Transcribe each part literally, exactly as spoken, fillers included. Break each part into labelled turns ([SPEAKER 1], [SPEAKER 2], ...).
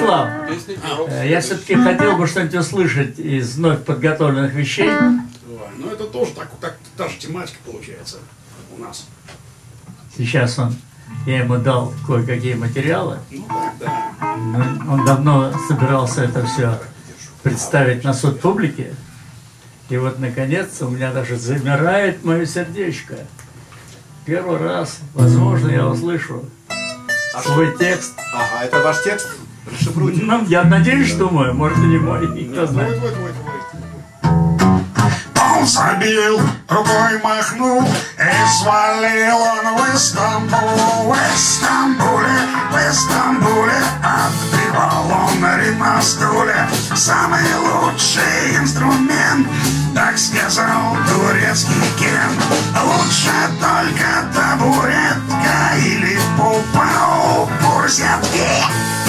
[SPEAKER 1] Станислав, я все-таки хотел бы что-нибудь услышать из вновь подготовленных вещей.
[SPEAKER 2] Ну это тоже так, так, та же тематика получается у нас.
[SPEAKER 1] Сейчас он, я ему дал кое-какие материалы.
[SPEAKER 2] Ну так, да.
[SPEAKER 1] Он давно собирался это все представить на суд публики. И вот, наконец, у меня даже замирает мое сердечко. Первый раз, возможно, я услышу свой текст.
[SPEAKER 3] Ага, это ваш текст? Расшифруйте.
[SPEAKER 1] Ну, я надеюсь, что мой, может, и не мой, кто знает.
[SPEAKER 2] Вот, вот, вот, вот.
[SPEAKER 4] Он забил, рукой махнул, и свалил он в Истамбул. В Истамбуле, в Истамбуле отбивал он ритм на стуле. Самый лучший инструмент, так сказал турецкий Кен. Лучше только табуретка или пупа у бурзятки.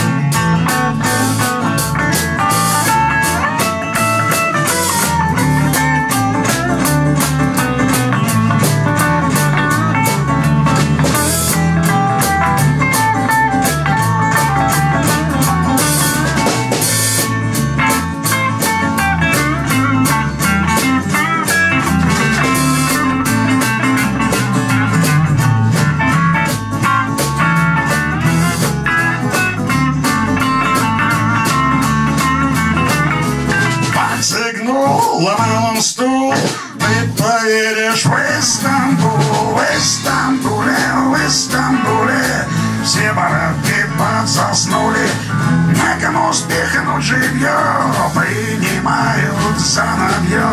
[SPEAKER 4] Ломал он стул, ты поедешь в Истамбул. В Истамбуле, в Истамбуле все бараки подсоснули. Некому спихнуть жилье, принимают за новье.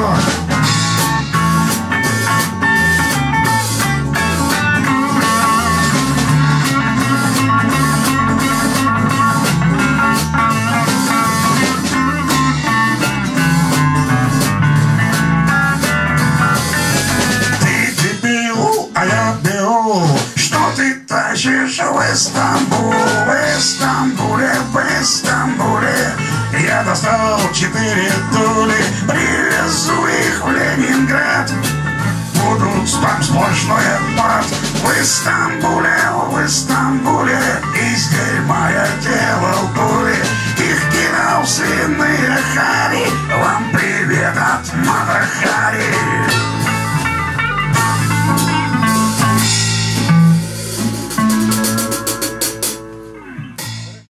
[SPEAKER 4] В Истамбуле, в Истамбуле, в Истамбуле я достал четыре тули, привезу их в Ленинград. Будут там сплошной отпад. В Истамбуле,